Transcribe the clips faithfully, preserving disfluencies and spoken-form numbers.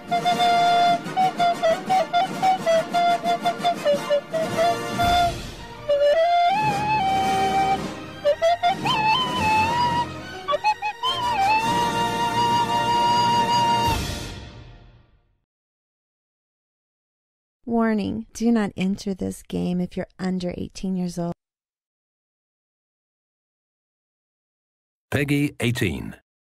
Warning, do not enter this game if you're under eighteen years old. Peggy eighteen.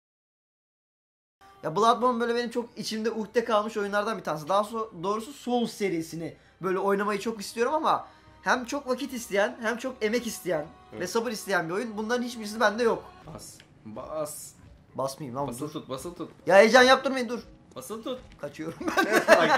Ya Bloodborne böyle benim çok içimde ukde kalmış oyunlardan bir tanesi. Daha so doğrusu Souls serisini böyle oynamayı çok istiyorum ama hem çok vakit isteyen, hem çok emek isteyen evet. ve sabır isteyen bir oyun. Bunların hiçbirisi bende yok. Bas. Bas. Basmayayım lan. Basılı dur. tut, basılı tut. Ya heyecan yaptırmayın, dur. Basılı tut. Kaçıyorum ben.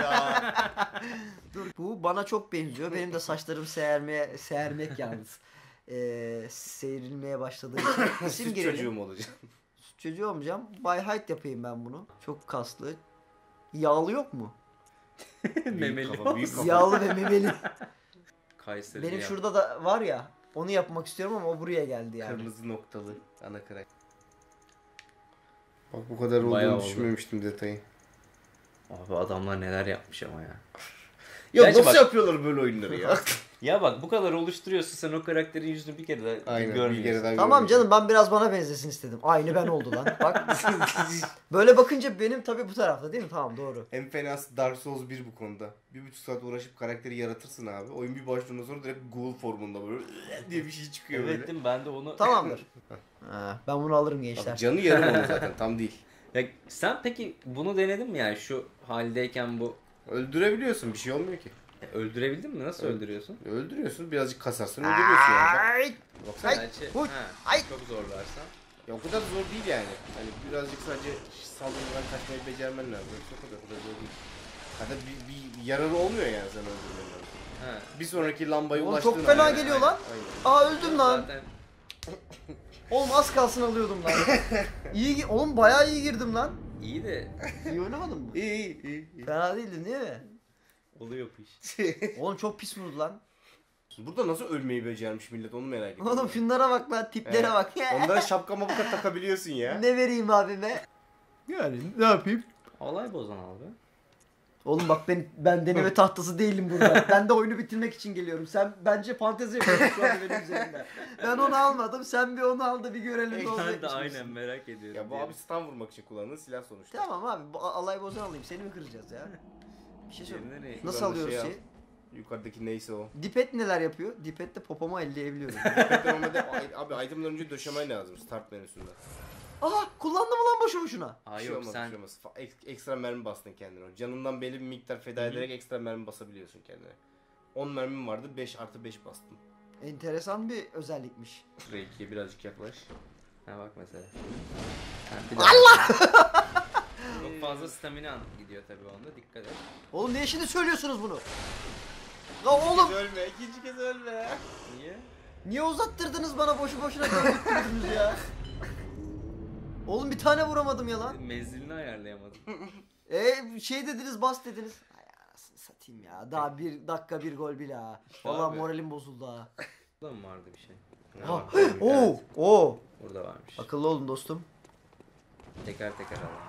Dur. Bu bana çok benziyor. Benim de saçlarım seğermeye, seğermek yalnız. Ee, seyrilmeye başladığı için. İsim Süt girelim. çocuğum olacağım. Süt çocuğu olmayacağım. By height yapayım ben bunu. Çok kaslı. Yağlı yok mu? Memeli kafa, büyük kafa. Yağlı ve memeli. Kayseri Benim ya. şurada da var ya. Onu yapmak istiyorum ama o buraya geldi yani. Kırmızı noktalı ana karakter. Bak bu kadar Bayağı olduğunu oldu. düşünmemiştim detayı. Abi adamlar neler yapmış ama ya. Ya Gerçi nasıl bak- yapıyorlar böyle oyunları ya? Ya bak bu kadar oluşturuyorsun, sen o karakterin yüzünü bir kere daha Aynen, görmüyorsun. bir kere daha Tamam görmeyeceğim. canım, ben biraz bana benzesin istedim. Aynı ben oldu lan. Bak. Böyle bakınca benim tabii bu tarafta değil mi? Tamam, doğru. En fenası Dark Souls bir bu konuda. Bir buçuk saat uğraşıp karakteri yaratırsın abi. Oyun bir başladığında sonra direkt ghoul formunda böyle diye bir şey çıkıyor Evet böyle. değil mi? Ben de onu... Tamamdır. Ha, ben bunu alırım gençler. Abi canı yarım onun zaten, tam değil. Ya sen peki bunu denedin mi yani şu haldeyken bu... Öldürebiliyorsun, bir şey olmuyor ki. Öldürebildin mi? Nasıl Öl- öldürüyorsun? Öldürüyorsun, birazcık kasarsın öldürüyorsun yani. Ay! Baksana. Ay! Gerçi, Huy! ha, Ay! çok zorlarsan. Ya o kadar zor değil yani. Hani birazcık sadece saldırıdan kaçmayı becermen lazım. Yoksa o kadar, o kadar zor değil. Hatta bir, bir yararı olmuyor yani sen öldürmen lazım. Ha. Bir sonraki lambaya Oğlum ulaştığın çok fena an- geliyor lan. Aynen. Aa, öldüm lan. Zaten Oğlum az kalsın alıyordum lan. İyi, gi- oğlum bayağı iyi girdim lan. iyi de İyi oynamadın mı? İyi iyi iyi. iyi. Fena değildin değil mi? oluyor bu iş. Oğlum çok pis vurdu lan. Burada nasıl ölmeyi becermiş millet, onu merak ediyorum. Oğlum şunlara bak lan, tiplere Evet. bak. Onlara şapka mapka takabiliyorsun ya. Ne vereyim abime? Yani ne yapayım? Olay bozan abi. Oğlum bak, ben ben deneme tahtası değilim burada. Ben de oyunu bitirmek için geliyorum. Sen bence fantezi yapıyorsun şu anda benim üzerimde. Ben onu almadım. Sen bir onu al da bir görelim ne olacak. Ben de aynen merak ediyorum. Ya bu diye. abi stun vurmak için kullanılan silah sonuçta. Tamam abi, bu alay bozan alayım. Seni mi kıracağız ya? Bir şey söyle. Diğeri nereye? Nasıl Şuradan da alıyoruz şey al. şeyi? Yukarıdaki neyse o. Dipet neler yapıyor? Dipet'te popomu elleyebiliyorum. Hatta normalde abi itemden önce döşemen lazım start menüsünde. Aha, kullandım lan boşu boşuna. Aa Bir şey yok olmaz, sen bir şey olmaz. Fa- ek- ekstra mermi bastın kendine. Canından belli bir miktar feda ederek ekstra mermi basabiliyorsun kendine. on mermim vardı, beş artı beş bastım. Enteresan bir özellikmiş. şuraya ikiye birazcık yaklaş. Ha bak mesela. Ha, bir Allah! Çok fazla stamina gidiyor tabii onda, dikkat et. Oğlum niye şimdi söylüyorsunuz bunu? La oğlum, Ölme, ikinci kez ölme. Niye? niye uzattırdınız bana, boşu boşuna öldürdünüz ya? Oğlum bir tane vuramadım ya lan. Menzilini ayarlayamadım. E şey dediniz, bas dediniz. Ay anasını satayım ya. Daha bir dakika bir gol bile ha. Vallahi Abi. moralim bozuldu ha. Burada mı vardı bir şey? Ha, Ha, Oo, evet, oo. burada varmış. Akıllı olun dostum. Teker teker alalım.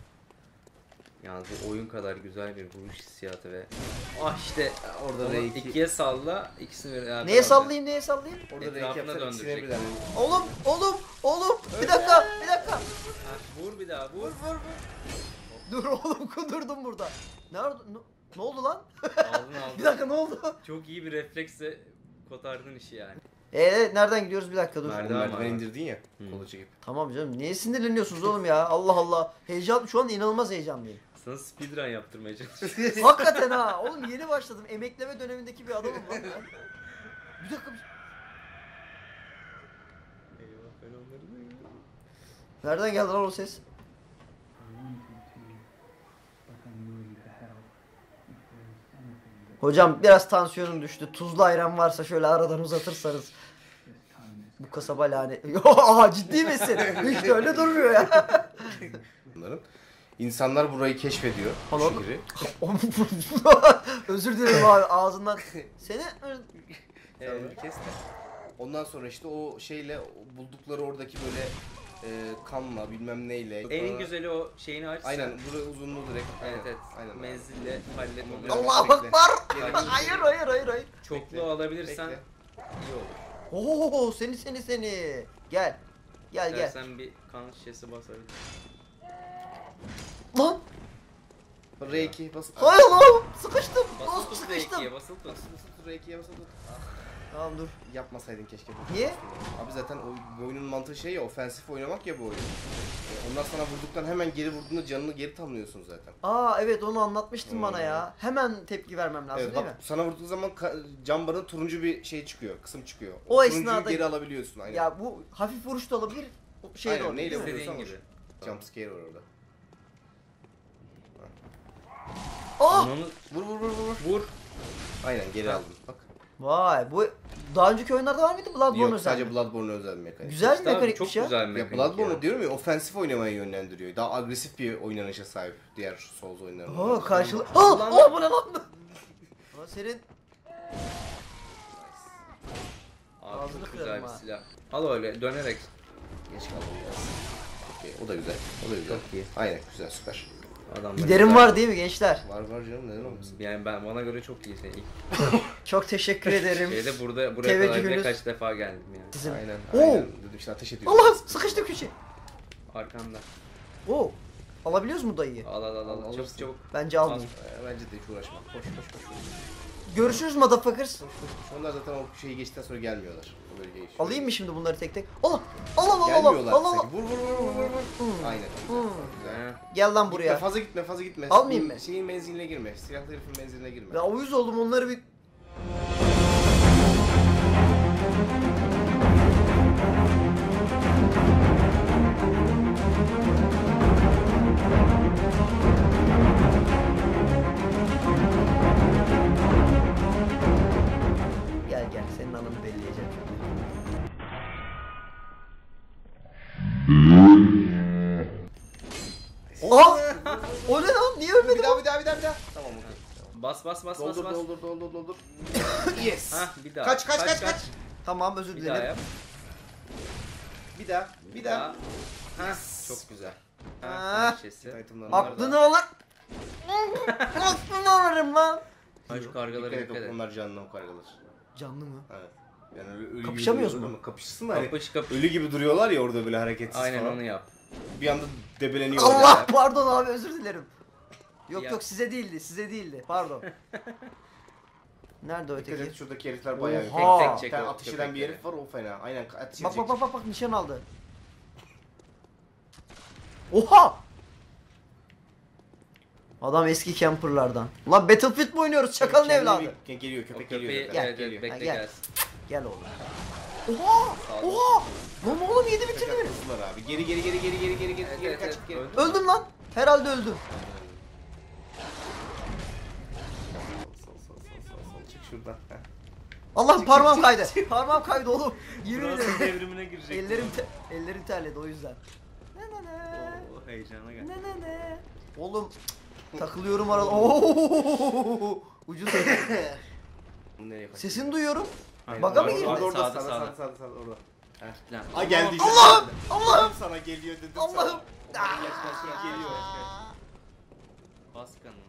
Yalnız bu oyun kadar güzel bir vuruş hissiyatı ve ah işte orada da Onu iki... ikiye salla, ikisini ver. Neye sallayayım, neye sallayayım? Orada Etrafına renk yapsan ikisine döndürecek. birden. Oğlum, oğlum, oğlum. Bir dakika, bir dakika. Ha, vur bir daha vur. Vur, vur, vur. Dur oğlum, kudurdum burada. Nerede? Ne, ne oldu lan? Aldın aldın. Bir dakika, ne oldu? Çok iyi bir refleksle kotardın işi yani. Eee nereden gidiyoruz, bir dakika dur. Merdiven Merdiven var. indirdin ya, Hı. kolu çekip. Tamam canım, niye sinirleniyorsunuz oğlum ya? Allah Allah. Heyecan, şu an inanılmaz heyecanlıyım. Sana speedrun yaptırmaya çalışıyorum. Hakikaten ha. Oğlum yeni başladım. Emekleme dönemindeki bir adamım lan ben. Bir dakika. Eyvah, ben onları da yiyorum. Nereden geldi lan o ses? Hocam biraz tansiyonum düştü. Tuzlu ayran varsa şöyle aradan uzatırsanız. Bu kasaba lanet. Yo, aha, ciddi misin? Hiç de öyle durmuyor ya. Bunların. İnsanlar burayı keşfediyor. Bu Anladım. şehri. Özür dilerim abi, ağzından. Seni Sen bunu kes de. Ondan sonra işte o şeyle o buldukları oradaki böyle e, kanla bilmem neyle. En Sonra- güzeli o şeyini açsan. Aynen buraya uzunluğu direkt. Evet Aynen, evet. Aynen. abi. Menzille hallet onu. Biraz Allahu bekle. Ekber. Geri- Hayır hayır hayır hayır. Çoklu Bekle, alabilirsen bekle. iyi olur. Oo seni seni seni. Gel. Gel gel. İstersen bir kan şişesi basabilirsin. Lan. R iki basıp. Hayır lan. Sıkıştım. Basılı Dost tut sıkıştım. R ikiye basılı tut. R ikiye basıp tut. Tamam dur. Yapmasaydın keşke. Niye? Abi zaten o bu oyunun mantığı şey ya, ofensif oynamak ya bu oyun. E, onlar sana vurduktan hemen geri vurduğunda canını geri tamlıyorsun zaten. Aa evet onu anlatmıştın Hmm. bana ya. Hemen tepki vermem lazım Evet, değil bak mi? sana vurduğu zaman ka- cam barın turuncu bir şey çıkıyor, kısım çıkıyor. O turuncuyu esnada- geri alabiliyorsun aynen. Ya bu hafif vuruş da olabilir. o Şey de Aynen, olabilir. neyle değil mi? vuruyorsan İstediğin vur. gibi. Jump scare var orada. Aa! Onu Vur vur vur vur. vur. Aynen geri Ha. aldım. Bak. Vay bu daha önceki oyunlarda var mıydı Bloodborne Yok özel sadece mi? Bloodborne'a özel bir mekanik. Güzel bir İşte abi, mekanikmiş çok ya. güzel bir Ya mekanik Bloodborne ya. diyorum ya, ofensif oynamaya yönlendiriyor. Daha agresif bir oynanışa sahip diğer Souls oyunlarından. Aa karşılık. Aa, Ulan- aa bu ne lan? Aa senin Abi Ağzını çok güzel kırarım bir ha. silah. Al öyle dönerek. Geç kaldım biraz. Okey, o da güzel. O da güzel. Çok iyi. Aynen güzel süper. Adamlar giderim güzel. var değil mi gençler? Var var canım neden olmasın. Yani ben bana göre çok iyi şey. Çok teşekkür ederim. Şeyde burada buraya kadar bile Teveccühünüz- kaç defa geldim yani. Sizin. Aynen Oo! aynen. Dedim işte ateş ediyorsun. Allah sıkıştı köşe. Arkanda. Oo. Alabiliyoruz mu dayıyı? Al al al al. Alırsın. Çabuk çabuk. Bence almayayım. Ee, Bence de hiç uğraşma. Koş koş koş. koş. Görüşürüz motherfuckers. Koş, koş, koş. Onlar zaten o şeyi geçtikten sonra gelmiyorlar. O bölgeye hiç. Alayım mı şimdi bunları tek tek? Allah! Allah Allah Allah! Gelmiyorlar Allah Allah! sanki. Vur vur vur vur vur. vur. Hmm. Aynen. Hmm. Güzel. Ha. Gel lan Gitme, buraya. fazla gitme fazla gitme. Almayayım Şeyin- mı? Şeyin menziline girme. Silahlı herifin menziline girme. Ya uyuz oldum onları bir... Gel gel senin anını belleyeceğim. Aa! O ne lan? Niye ölmedi Bir bu? daha bir daha bir daha bir daha. Tamam okey. Bas bas bas bas Doldur bas. doldur doldur doldur. Yes. Hah bir daha. Kaç kaç kaç kaç. Tamam özür Bir daha dilerim. yap. Bir daha bir daha. Hah çok güzel. Ha. Ha, şişesi. Itemlarını Aklını alır. Aklını alırım lan. Ha, şu kargalara Dikkat et, dikkat et. onlar canlı o kargalar. Canlı mı? Evet. Yani öyle, ölü Kapışamıyoruz gibi mu? duruyorlar ama kapışsın da hani Kapış kapış. ölü gibi duruyorlar ya orada böyle hareketsiz Aynen falan. onu yap. Bir anda debeleniyorlar. Allah pardon abi özür dilerim. Yok Ya. yok size değildi size değildi pardon. Nerede o Dikkat et öteki? şuradaki herifler bayağı Oha! Tek tek çek Bir tane o ateş eden bir köpekleri. herif var o fena. Aynen ateş Bak edecek. bak bak bak bak nişan aldı. Oha! Adam eski camperlardan. Ulan Battlefield mi oynuyoruz çakalın Kendine evladı? bir- Geliyor O köpek köpeği geliyor. Gel, evet, evet, geliyor. bekle Ha, gel. gelsin. Gel oğlum. Oha! Sağ ol. Oha! Lan oğlum yedi bitirdi beni. Kızlar abi. Geri geri geri geri geri geri geri Evet, geri evet, kaç evet. geri. Öldüm. Öldüm lan. Herhalde öldüm. Sol sol sol sol sol çık şuradan. Heh. Allah parmağım kaydı. Parmağım kaydı oğlum. Yemin ederim. devrimine girecek. Ellerim te ellerim terledi o yüzden. Ne ne ne. O heyecana gel. Ne ne ne. Oğlum takılıyorum arada. Oo! Ucuz. Nereye kaçtın? Sesini duyuyorum. Aynen, Baka mı orada, girdi? Orada orada Sağda, sağda sağda. sağda sağda sağda orada. Lan. Aa geldi işte. Allah'ım! Allah'ım! Sana geliyor dedim Allah'ım! sana. Yaklaşık geliyor. Bas kanını.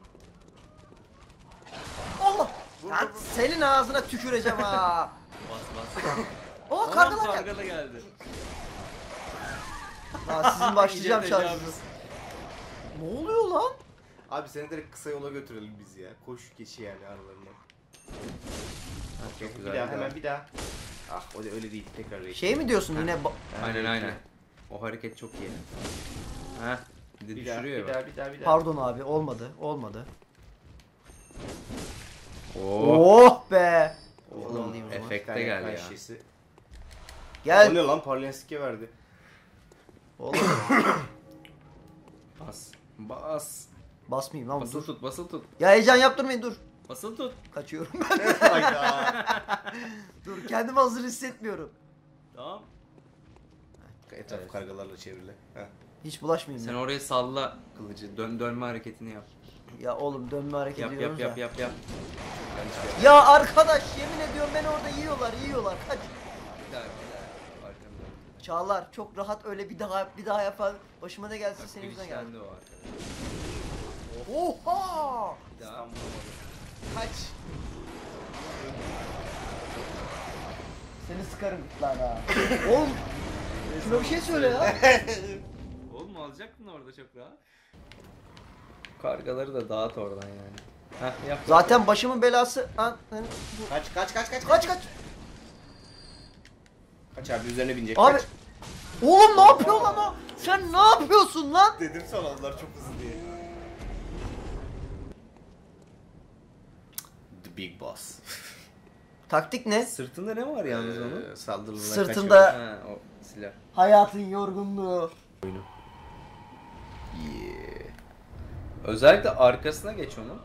Allah! Vur, Lan vur, vur. senin ağzına tüküreceğim ha. Bas bas. Oo Anam, kargalar geldi. karga da geldi. Lan sizin başlayacağım İyice şarjınız. tecavüz. Ne oluyor lan? Abi seni direkt kısa yola götürelim biz ya. Koş geçi yani aralarından. Çok Bir güzel. daha bir hemen bir daha. Ah o da öyle değil tekrar reis. Şey mi diyorsun yine ba- Aynen aynen. O hareket çok iyi. Ha. Bir de Bir daha, düşürüyor bir bak. daha bir daha bir daha. Pardon abi olmadı olmadı. Oo. Oh be. Oğlum alayım o zaman. efekte Bir tane geldi kan ya. şişesi. O Gel. ne lan parlayan sikke verdi. Oğlum Bas. Bas. basmayayım lan Basılı dur. tut, basılı tut. Ya heyecan yaptırmayın dur. Basılı tut. Kaçıyorum ben. Hayda. Dur kendimi hazır hissetmiyorum. Tamam. Etraf Evet. kargalarla çevrili. Heh. Hiç bulaşmayayım. Sen ya. oraya salla kılıcı. Dön dönme hareketini yap. Ya oğlum dönme hareket Yap ediyoruz yap ya. yap yap yap. Yanlış bir Ya arkadaş yemin ediyorum beni orada yiyorlar yiyorlar kaç. Bir daha bir daha. Arkamda. Çağlar çok rahat öyle bir daha bir daha yapar. Başıma ne gelse Bak, senin yüzünden geldi. bilinçlendi o arkadaş. Oha! Bir daha. İstanbul'a bak. Kaç. Seni sıkarım git lan ha. Oğlum. Şuna bir şey söyle ya. Oğlum alacaktın orada çok rahat. Kargaları da dağıt oradan yani. Heh yap. Zaten başımın belası. Ha, hani bu- Kaç kaç kaç kaç Kaç kaç. Kaç abi üzerine binecek Abi. kaç. Oğlum ne yapıyorsun lan o? Sen ne yapıyorsun lan? Dedim sana onlar çok hızlı diye. The Big Boss. Taktik ne? Sırtında ne var yalnız onun? Ee, saldırılarına Sırtında- kaçıyor. Ha o silah. Hayatın yorgunluğu. Yeah. Özellikle arkasına geç onun.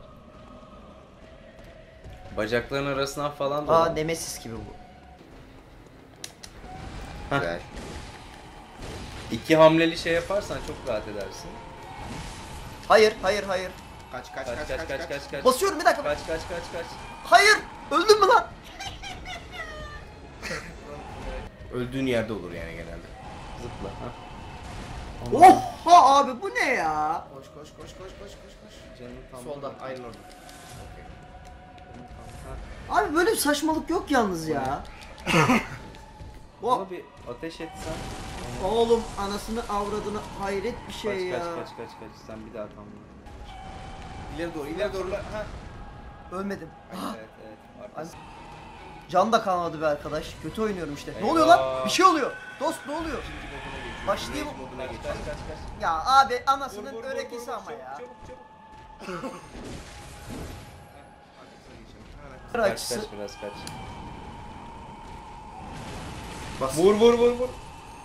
Bacakların arasından falan Aa dolan. Nemesis gibi bu. Güzel. İki hamleli şey yaparsan çok rahat edersin. Hayır, hayır, hayır. Kaç kaç Kaç kaç kaç kaç kaç. Basıyorum bir dakika. Kaç kaç kaç kaç. Hayır. Öldün mü lan? Öldüğün yerde olur yani genelde. Zıpla. Ha. Oha abi bu ne ya? Koş koş koş koş koş koş koş. Canım tam Solda burada. aynen orada. Ha. Abi böyle bir saçmalık yok yalnız ya. Ona bir ateş etsen. Oğlum anasını avradını hayret bir Kaç şey ya. kaç kaç kaç kaç. Sen bir daha tam. İleri doğru ileri doğru. Ha. Ölmedim. Evet evet. Arkası. Can da kalmadı be arkadaş. Kötü oynuyorum işte. Ne Eyvah. oluyor lan? Bir şey oluyor. Dost ne oluyor? İkinci moduna geçiyor. Başlayayım. İkinci moduna Kaç geçiyor. kaç kaç kaç. Ya abi anasının Vur, vur, vur, örekisi vur, ama çabuk, ya. Çabuk çabuk. Arkasına geçelim. Hemen arkasına. Kır Kaç açısı. kaç biraz kaç. Bas. Vur vur vur vur.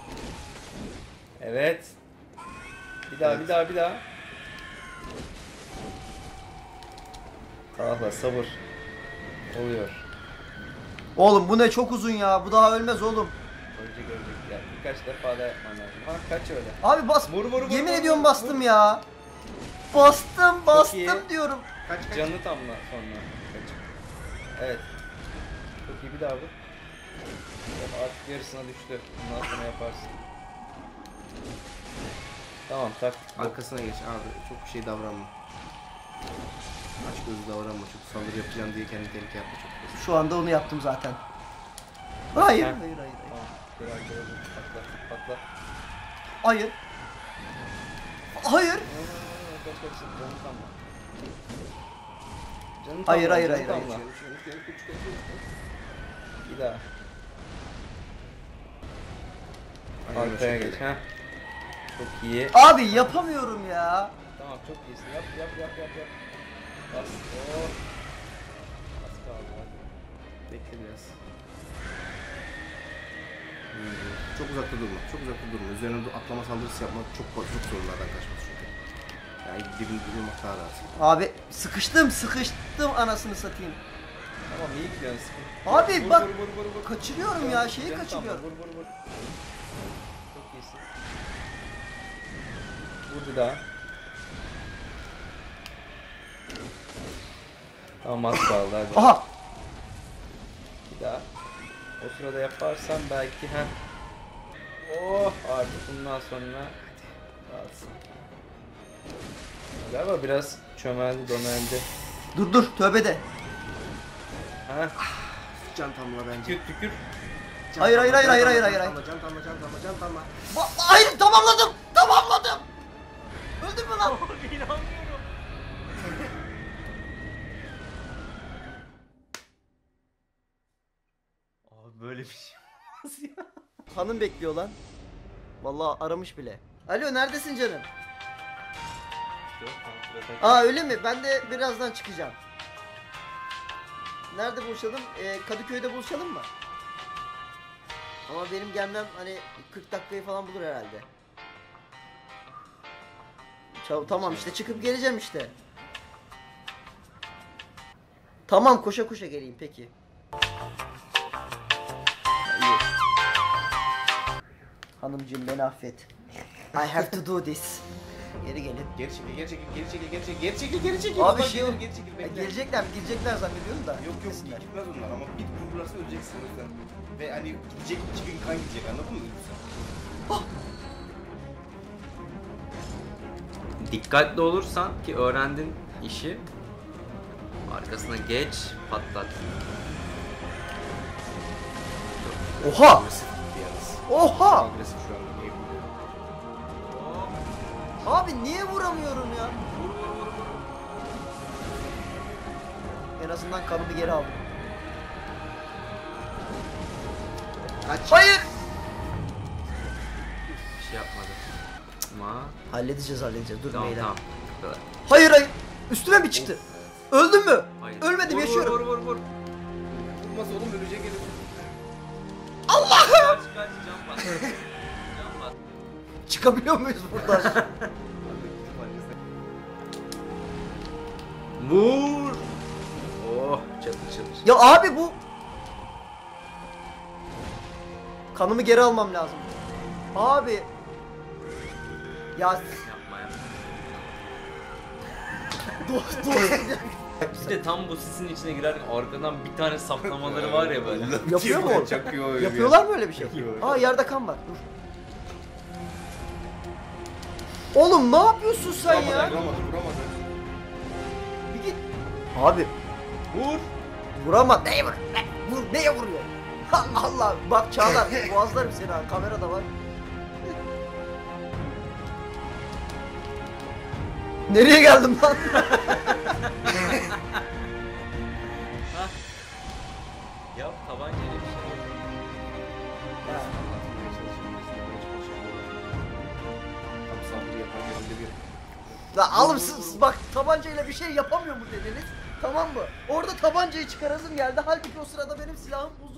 Evet. Bir daha bir daha bir daha. Tahla sabır. Oluyor. Oğlum bu ne çok uzun ya. Bu daha ölmez oğlum. Önce görecekler. Birkaç defa da yapman lazım. Ha kaç öyle. Abi bas. Vur vur vur. Yemin vur, ediyorum vur, bastım vur. ya. Bastım bastım iyi. diyorum. Kaç kaç. Canını tamla sonra. Kaç. Evet. Çok iyi bir daha vur. Evet, artık yarısına düştü. Bundan sonra yaparsın. Tamam tak. Arkasına geç abi. Çok şey davranma. Aç gözü davranma. Çok saldırı yapacağım diye kendi tehlike yapma çok. Şu anda onu yaptım zaten. Hayır, Ha. hayır, hayır, hayır. Tamam. Biraz biraz patla patla. Hayır. Hayır. Kaç kaç canını tamla. Canını Hayır, tamla, hayır, canını hayır, tamla. hayır. Bir daha. Aynen o Arkaya şekilde. geç ha. Çok iyi. Abi yapamıyorum ya. Tamam çok iyisin. Yap yap yap yap yap. Bas. Oh. Az kaldı hadi. Bekle biraz. Hmm, Çok uzakta durma. Çok uzakta durma. Üzerine de atlama saldırısı yapmak çok çok zorlardan kaçması çünkü. Yani dibini durmak daha rahat. Abi sıkıştım sıkıştım anasını satayım. Tamam iyi gidiyorsun. sıkıntı yok. Abi Vur, bak, vur, vur, vur, vur. Kaçırıyorum ya şeyi Canı kaçırıyorum. tamam, Vur vur vur. Çok iyisin. Vur bir daha. Tamam az kaldı hadi. Aha. Bir daha. O sırada yaparsan belki hem. Oh artık bundan sonra rahatsın. Galiba biraz çömeldi dömeldi. Dur dur tövbe de. Ha Can tamla bence. tükür tükür. Can Hayır, tamla, hayır, can hayır, tamla, hayır, can hayır, tamla, Can tamla, can tamla, can tamla. Ba- hayır tamamladım. Tamamladım. Öldün mü lan? Abi böyle bir şey olmaz ya. Hanım bekliyor lan. Vallahi aramış bile. Alo neredesin canım? Aa öyle mi? Ben de birazdan çıkacağım. Nerede buluşalım? Ee, Kadıköy'de buluşalım mı? Ama benim gelmem hani kırk dakikayı falan bulur herhalde. Çav- tamam işte çıkıp geleceğim işte. Tamam koşa koşa geleyim peki. İyi. Hanımcığım beni affet. I have to do this. Geri gelin. Geri çekil, geri çekil, geri çekil, geri çekil, geri çekil, geri çekil. Abi Ulan şey gelir, yok. geri çekil, Ya bekle. gelecekler mi? Girecekler zannediyorum da. Yok yok Gitmesinler. gitmez onlar ama bir vururlarsa öleceksin o yüzden. Ve hani gidecek iki bin kan gidecek anladın mı? Dikkatli olursan ki öğrendin işi. Arkasına geç, patlat. Oha! Agresif gitti yalnız. Oha! Agresif şu anda niye bilmiyorum. Abi niye vuramıyorum ya? En azından kanımı geri aldım. Kaç. Hayır! Bir şey yapmadı. Ama Halledeceğiz halledeceğiz. Dur tamam beyler. tamam. Bu kadar. Hayır hayır. Üstüme mi çıktı? Öldün mü? Hayır. Ölmedim, Vur, yaşıyorum. Vur vur vur vur. Vurmaz oğlum ölecek herif. Kaç kaç can bas. Can bas. Çıkabiliyor muyuz buradan? Vur. Oh çatır çatır. Ya abi bu... Kanımı geri almam lazım. Abi... Ya... Yapma yapma. Dur dur. Bir de tam bu sisin içine girerken arkadan bir tane saplamaları var ya böyle. Yapıyor mu? Çakıyor öyle bir Yapıyorlar mı öyle bir şey? Yapıyor. Aa yerde kan var. Dur. Oğlum ne yapıyorsun sen ya? Vuramadı, vuramadı. Bir git. Abi Vur. vurama. Neye vur? Ne? Vur. Neye vuruyor? Ha, Allah. Bak Çağlar. Boğazlarım seni ha. Kamera da var. Nereye geldim lan? Ya tabancayla bir şey. Tam saldırı yaparken önde bir. La alımsız. Bak tabancayla bir şey yapamıyor mu dediniz? Tamam mı? Orada tabancayı çıkarasım geldi. Halbuki o sırada benim silahım